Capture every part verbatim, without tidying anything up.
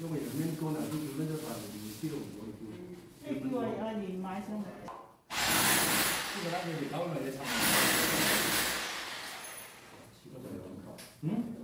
因為人民講啦，都叫咩都大陸電視都唔會叫。 即係叫我阿爺買上嚟。 呢個咧，你哋搞嚟嘅差唔多。嗯？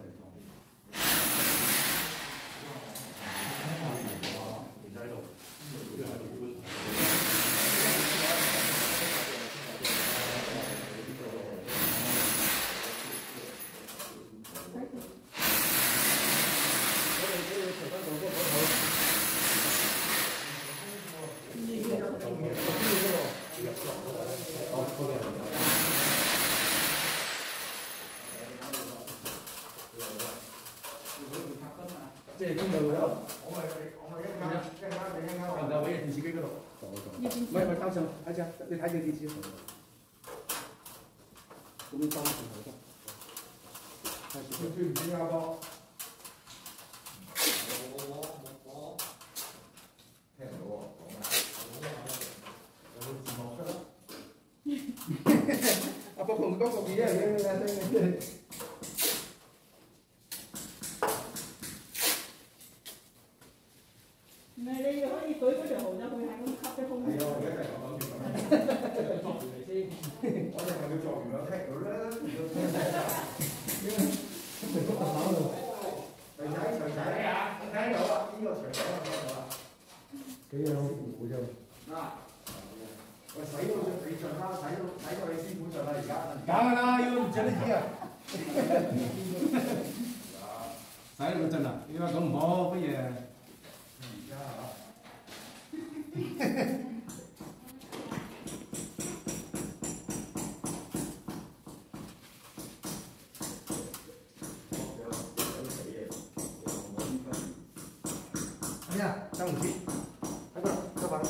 即係邊度咧？我咪我咪一間一間你一間，我就喺電視機嗰度。唔係唔係，兜上睇下，你睇住電視。咁樣裝住佢得。係算算唔算啱多？我我我我聽唔到喎，講咩？有冇字幕出啦？阿伯同嗰個嘢嘢嘢聲。 唔係你可以舉嗰條蠔就佢係咁吸啲風。係啊，我而家就係咁諗住咁。作完嚟先，我哋係要作完兩剔佢啦。錘仔錘仔啊！聽到啦，呢個錘仔我聽到啦。幾樣糊啫？嗱，喂，洗到你盡啦，洗到洗到你師傅盡啦，而家。梗係啦，要唔盡得知啊？洗到佢盡啦，你話咁唔好，乜嘢？哎呀，张武器，喺度，收翻。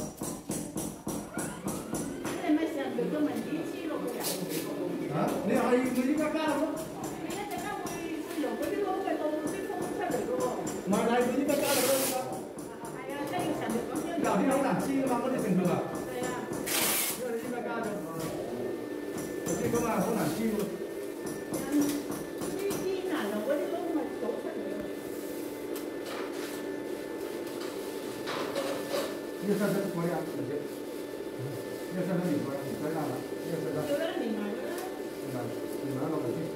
你咪成日做文件黐落去啊？ 啊？你係佢依家加咯？ 你一陣間會會由嗰啲窿嘅到啲風出嚟嘅喎。 唔係，係佢依家加落咯。 係啊，即係要成日咁樣。 有啲好難黐噶嘛，嗰啲成分啊。 係啊。 因為你依家加咗，我知噶嘛，好難黐喎。 呢啲難留嗰啲窿咪倒出嚟咯。 呢個身身過嚟啊，唔知。呢個身身連過嚟，唔使啦，呢個身身。 要啦，連埋㗎啦。 連埋，連埋落嚟先。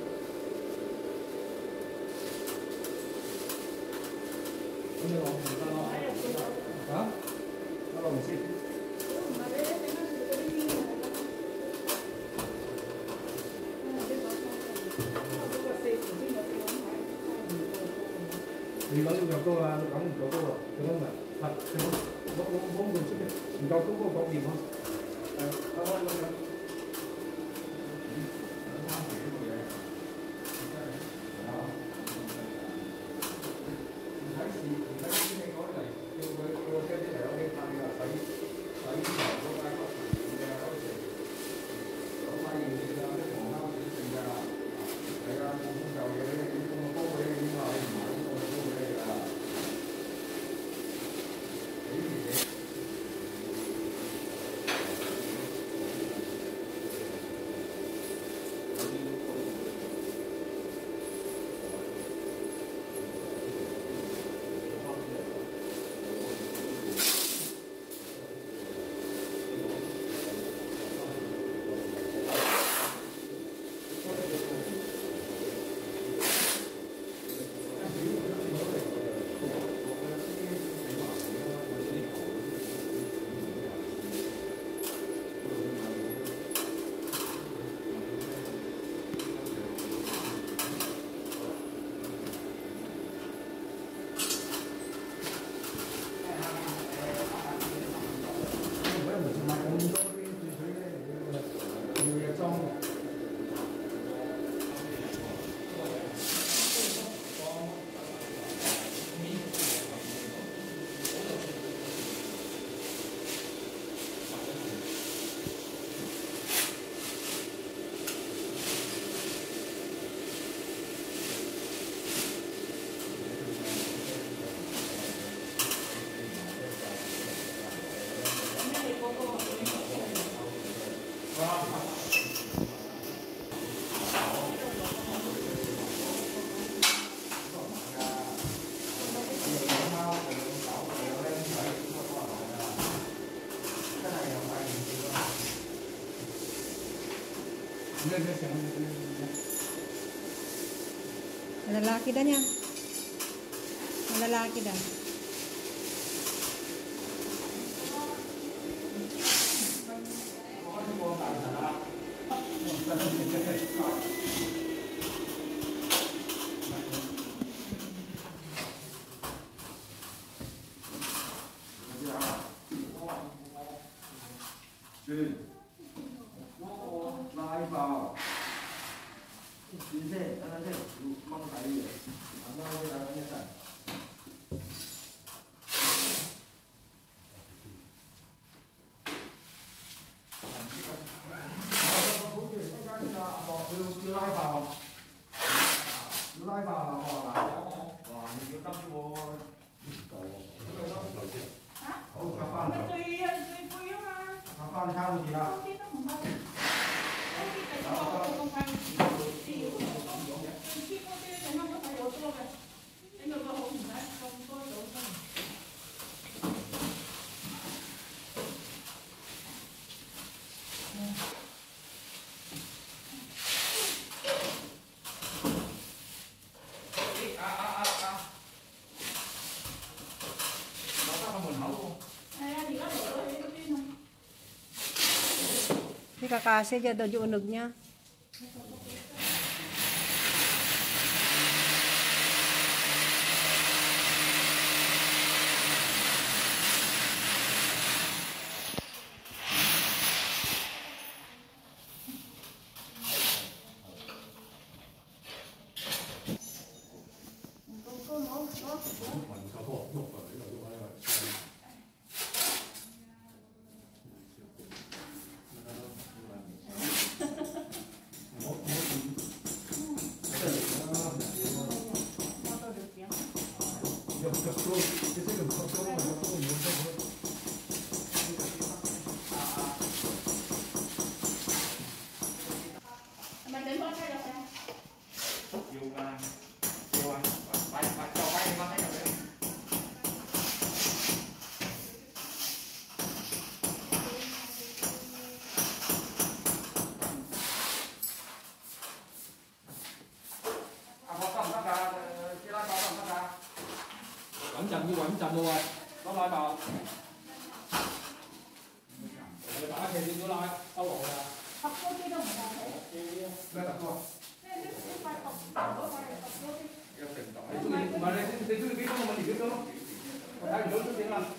咁你落唔得咯？啊？我落唔先。 唔係你一陣間做嗰啲煙嚟㗎。啊！呢個嗰個四條先個四咁睇， 你攞要夠高啊，諗唔夠高啊，咁樣咪係，我我我唔識嘅，唔夠高嗰個講掂啊。誒，開開咁樣。 Malalaki dan yan. Malalaki dan. 拉一包，金色，咱咱这蒙台的，俺们那来那山。拉一包，拉一包啦，哦，来，哇，你要等我，好吃饭了。吃饭差不多了。 Ini kakasih aja dojo unugnya. 穩陣要穩陣喎，喂，攞奶爆。你打斜點咗奶收落去啊！揼多啲都唔夠好。咩揼多？即係呢呢塊揼揼嗰塊揼多啲。一定揼。你中意唔係你你中意幾多我咪調幾多咯。我睇唔到都點啦。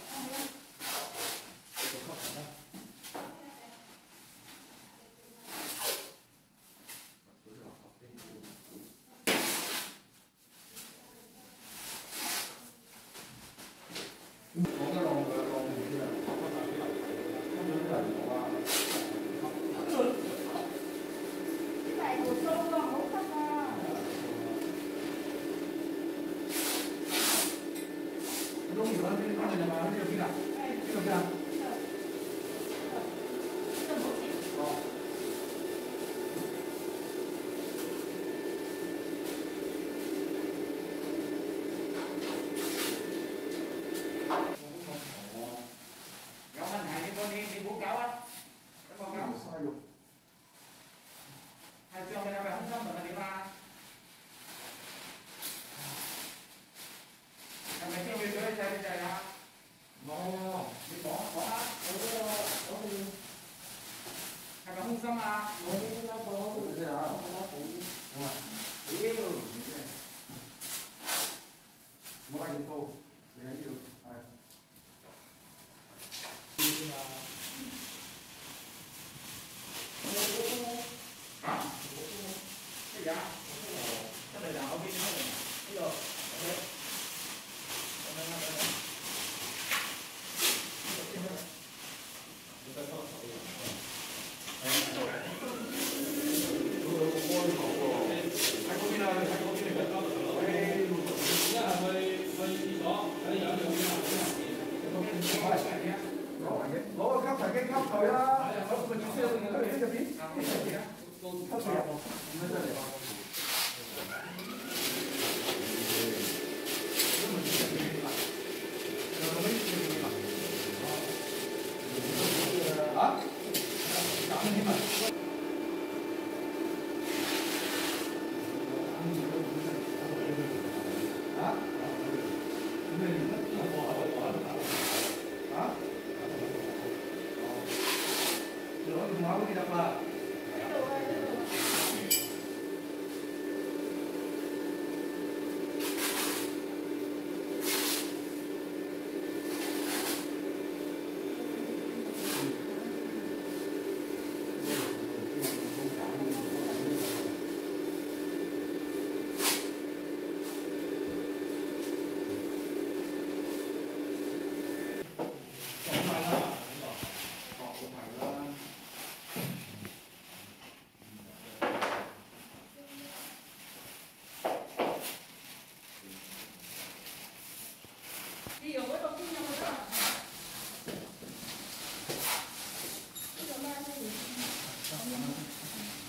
Hãy subscribe cho kênh Ghiền Mì Gõ để không bỏ lỡ